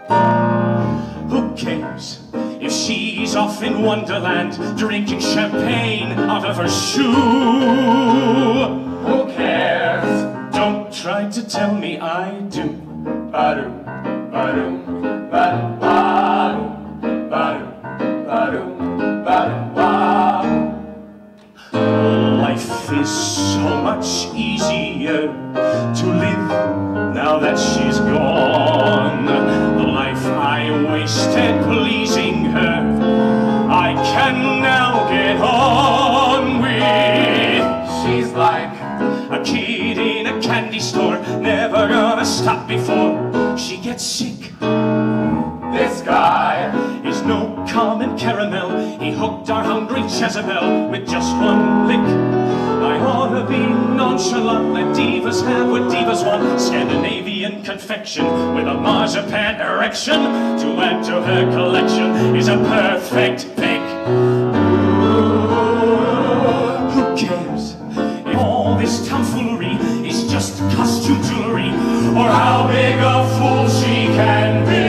Who cares if she's off in Wonderland drinking champagne out of her shoe? Who cares? Don't try to tell me I do. Ba-do, ba-do, ba-do, ba-do, ba-do, ba-do, ba-do, ba-do. Life is so much easier to live now that she's gone. The life I wasted pleasing her, I can now get on with. She's like a kid in a candy store, never gonna stop before she gets sick. This guy is no common caramel. He hooked our hungry Jezebel with just one lick. I ought to be nonchalant, let divas have what divas want. Scandinavian confection with a marzipan erection to add to her collection is a perfect pick. Who cares if all this tomfoolery is just costume jewelry, or how big a fool she can be?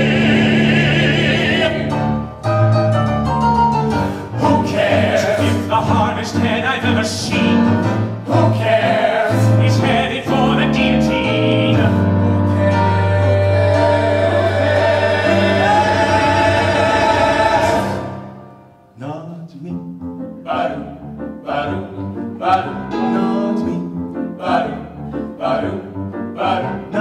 Who cares if the hardest head I've ever seen? Who cares? He's headed for the guillotine. Who cares? Not me. Ba-do, ba-do, ba-do. Not me. Ba-do, ba-do, ba-do.